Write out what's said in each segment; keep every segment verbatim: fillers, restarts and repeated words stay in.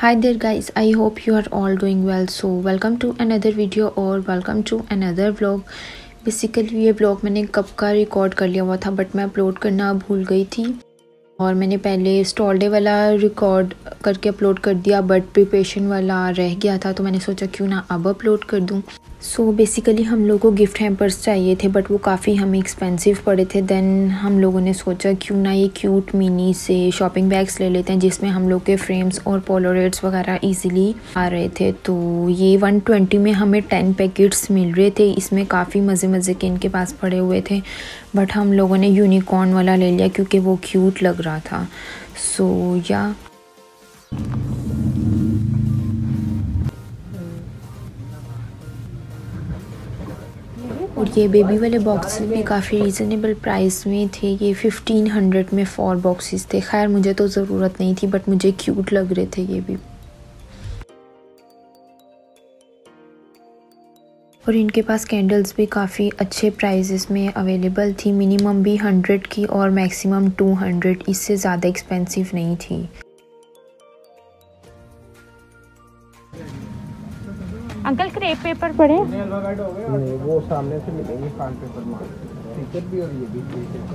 Hi there guys, I hope you are all doing well. So welcome to another video or welcome to another vlog. Basically ये vlog मैंने कब का record कर लिया हुआ था बट मैं अपलोड करना भूल गई थी और मैंने पहले स्टॉल डे वाला रिकॉर्ड करके अपलोड कर दिया बट प्रिपरेशन वाला रह गया था तो मैंने सोचा क्यों ना अब अपलोड कर दूं। सो so बेसिकली हम लोगों को गिफ्ट हैम्पर्स चाहिए थे बट वो काफ़ी हमें एक्सपेंसिव पड़े थे। देन हम लोगों ने सोचा क्यों ना ये क्यूट मिनी से शॉपिंग बैग्स ले लेते हैं जिसमें हम लोग के फ्रेम्स और पोलोरेट्स वगैरह इजीली आ रहे थे। तो ये वन ट्वेंटी में हमें टेन पैकेट्स मिल रहे थे। इसमें काफ़ी मज़े मज़े के इनके पास पड़े हुए थे बट हम लोगों ने यूनिकॉर्न वाला ले लिया क्योंकि वो क्यूट लग रहा था। सो so, या और ये बेबी वाले बॉक्सेस भी काफ़ी रीज़नेबल प्राइस में थे। ये फिफ्टीन हंड्रेड में फोर बॉक्सेस थे। खैर मुझे तो ज़रूरत नहीं थी बट मुझे क्यूट लग रहे थे ये भी। और इनके पास कैंडल्स भी काफ़ी अच्छे प्राइसेस में अवेलेबल थी। मिनिमम भी हंड्रेड की और मैक्सिमम टू हंड्रेड, इससे ज़्यादा एक्सपेंसिव नहीं थी। अंकल क्रेप पेपर पड़े नहीं, वो सामने से मिलेंगे कार्ड पेपर में टिकट भी और ये भी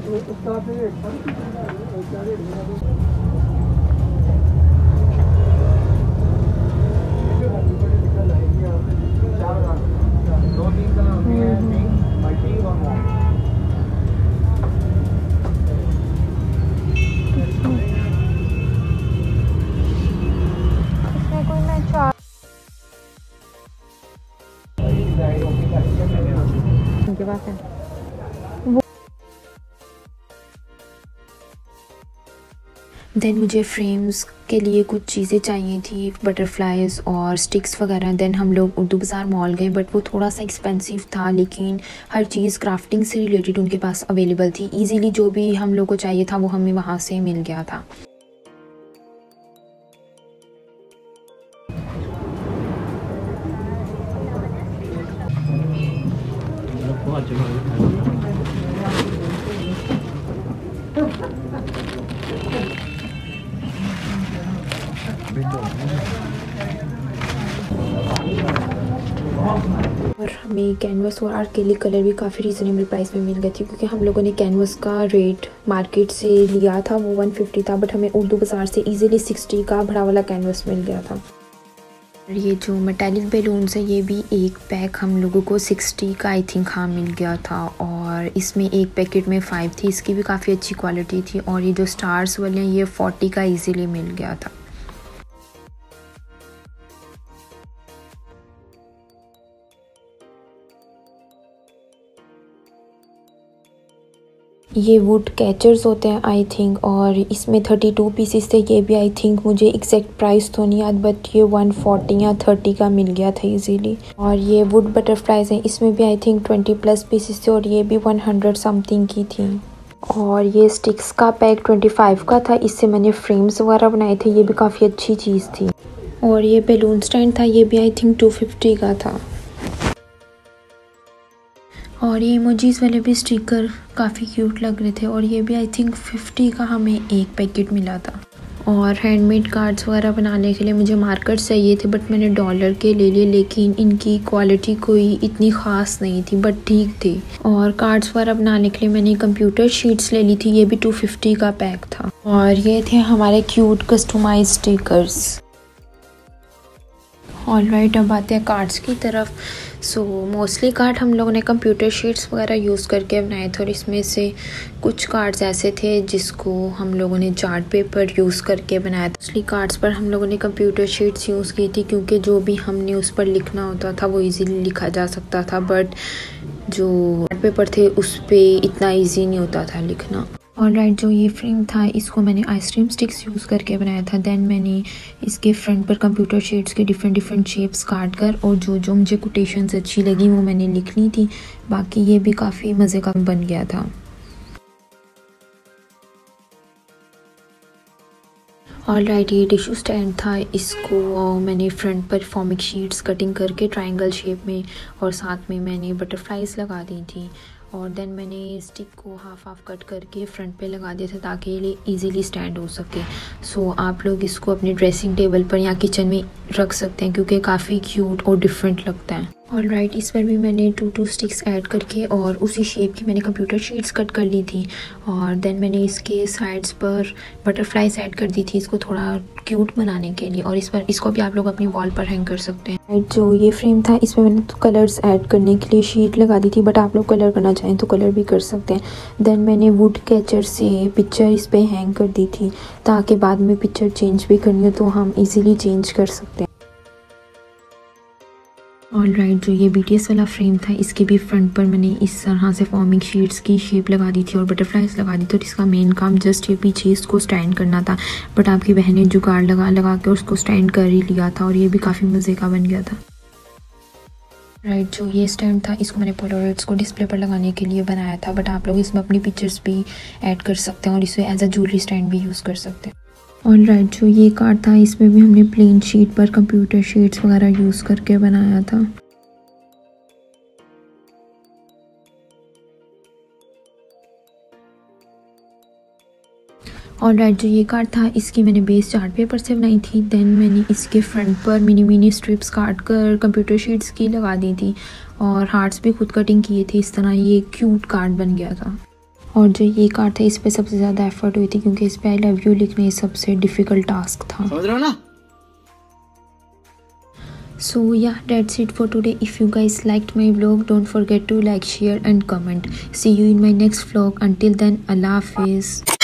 दो तीन कलर होते हैं, मल्टी और मॉम। इसमें कोई मैं चार उनके पास है। देन मुझे फ्रेम्स के लिए कुछ चीज़ें चाहिए थी, बटरफ्लाइज और स्टिक्स वगैरह। देन हम लोग उर्दू बाज़ार मॉल गए बट वो थोड़ा सा एक्सपेंसिव था लेकिन हर चीज़ क्राफ्टिंग से रिलेटेड उनके पास अवेलेबल थी। इजीली जो भी हम लोग को चाहिए था वो हमें वहाँ से मिल गया था। और हमें कैनवस और आर्केलिक कलर भी काफ़ी रीज़नेबल प्राइस में मिल गए थे क्योंकि हम लोगों ने कैनवस का रेट मार्केट से लिया था, वो वन फिफ्टी था बट हमें उर्दू बाज़ार से इजीली सिक्सटी का बड़ा वाला कैनवस मिल गया था। और ये जो मेटालिक बैलून्स है ये भी एक पैक हम लोगों को सिक्सटी का आई थिंक हाँ मिल गया था और इसमें एक पैकेट में फाइव थी। इसकी भी काफ़ी अच्छी क्वालिटी थी। और ये जो स्टार्स वाले हैं ये फोर्टी का इजीली मिल गया था। ये वुड कैचर्स होते हैं आई थिंक और इसमें थर्टी टू पीसेस थे। ये भी आई थिंक मुझे एग्जैक्ट प्राइस तो नहीं याद बट ये वन फोर्टी या थर्टी का मिल गया था इजीली। और ये वुड बटरफ्लाइज हैं, इसमें भी I think twenty plus pieces थे और ये भी वन हंड्रेड समथिंग की थी। और ये स्टिक्स का पैक ट्वेंटी फाइव का था, इससे मैंने फ्रेम्स वगैरह बनाए थे। ये भी काफ़ी अच्छी चीज़ थी। और ये बैलून स्टैंड था, ये भी आई थिंक टू फिफ्टी का था। और ये इमोजीज वाले भी स्टिकर काफ़ी क्यूट लग रहे थे और ये भी आई थिंक फिफ्टी का हमें एक पैकेट मिला था। और हैंडमेड कार्ड्स वगैरह बनाने के लिए मुझे मार्कर्स चाहिए थे बट मैंने डॉलर के ले लिए लेकिन इनकी क्वालिटी कोई इतनी ख़ास नहीं थी बट ठीक थी। और कार्ड्स वगैरह बनाने के लिए मैंने कंप्यूटर शीट्स ले ली थी, ये भी टू फिफ्टी का पैक था। और ये थे हमारे cute customise stickers. All right, अब आते हैं कार्ड्स की तरफ। सो मोस्टली कार्ड हम लोगों ने कंप्यूटर शीट्स वगैरह यूज़ करके बनाए थे और इसमें से कुछ कार्ड्स ऐसे थे जिसको हम लोगों ने चार्ट पेपर यूज़ करके बनाया था। मोस्टली कार्ड्स पर हम लोगों ने कंप्यूटर शीट्स यूज़ की थी क्योंकि जो भी हमने उस पर लिखना होता था वो इजीली लिखा जा सकता था बट जो चार्ट पेपर थे उस पर इतना ईजी नहीं होता था लिखना। और राइट, जो ये फ्रेम था इसको मैंने आइसक्रीम स्टिक्स यूज़ करके बनाया था। देन मैंने इसके फ्रंट पर कंप्यूटर शीट्स के डिफरेंट डिफरेंट शेप्स काट कर और जो जो मुझे कोटेशंस अच्छी लगी वो मैंने लिख ली थी। बाकी ये भी काफ़ी मज़े का बन गया था। ऑल राइट, ये टिश्यू स्टैंड था, इसको मैंने फ्रंट पर फॉर्मिक शीट्स कटिंग करके ट्रायंगल शेप में और साथ में मैंने बटरफ्लाइज लगा दी थी। और देन मैंने स्टिक को हाफ हाफ कट करके फ्रंट पे लगा दिया था ताकि ये इजीली स्टैंड हो सके। सो आप लोग इसको अपने ड्रेसिंग टेबल पर या किचन में रख सकते हैं क्योंकि काफ़ी क्यूट और डिफरेंट लगता है। ऑल राइट, इस पर भी मैंने टू टू स्टिक्स ऐड करके और उसी शेप की मैंने कंप्यूटर शीट्स कट कर ली थी और देन मैंने इसके साइड्स पर बटरफ्लाइज ऐड कर दी थी इसको थोड़ा क्यूट बनाने के लिए। और इस पर इसको भी आप लोग अपनी वॉल पर हैंग कर सकते हैं। राइट, जो ये फ्रेम था इसमें मैंने तो कलर्स ऐड करने के लिए शीट लगा दी थी, बट आप लोग कलर करना चाहें तो कलर भी कर सकते हैं। देन मैंने वुड कैचर से पिक्चर इस पर हैंग कर दी थी ताकि बाद में पिक्चर चेंज भी करनी हो तो हम इजीली चेंज कर सकते हैं। ऑल राइट, जो ये बीटीएस वाला फ्रेम था इसके भी फ्रंट पर मैंने इस तरह से फॉर्मिंग शीट्स की शेप लगा दी थी और बटरफ्लाइज लगा दी थी और इसका मेन काम जस्ट ये पीछे इसको स्टैंड करना था, बट आपकी बहन ने जुगाड़ लगा लगा के उसको स्टैंड कर ही लिया था और ये भी काफ़ी मज़े का बन गया था। राइट right, जो ये स्टैंड था इसको मैंने पोलराइड्स को डिस्प्ले पर लगाने के लिए बनाया था, बट आप लोग इसमें अपनी पिक्चर्स भी ऐड कर सकते हैं और इसे एज अ ज्वेलरी स्टैंड भी यूज़ कर सकते हैं। ऑल राइट, जो ये कार्ड था इसमें भी हमने प्लेन शीट पर कंप्यूटर शीट्स वगैरह यूज़ करके बनाया था। ऑल राइट, जो ये कार्ड था इसकी मैंने बेस चार्ट पेपर से बनाई थी। देन मैंने इसके फ्रंट पर मिनी मिनी स्ट्रिप्स काट कर कंप्यूटर शीट्स की लगा दी थी और हार्ट्स भी खुद कटिंग किए थे। इस तरह ये क्यूट कार्ड बन गया था। और जो ये कार्ड था इस पे सबसे ज़्यादा एफर्ट हुई थी क्योंकि इस पे आई लव यू लिखने सबसे डिफ़िकल्ट टास्क था। समझ रहे हो ना? So yeah, that's it for today. If you guys liked my vlog, don't forget to like, share and comment. See you in my next vlog. Until then, Allah Hafiz.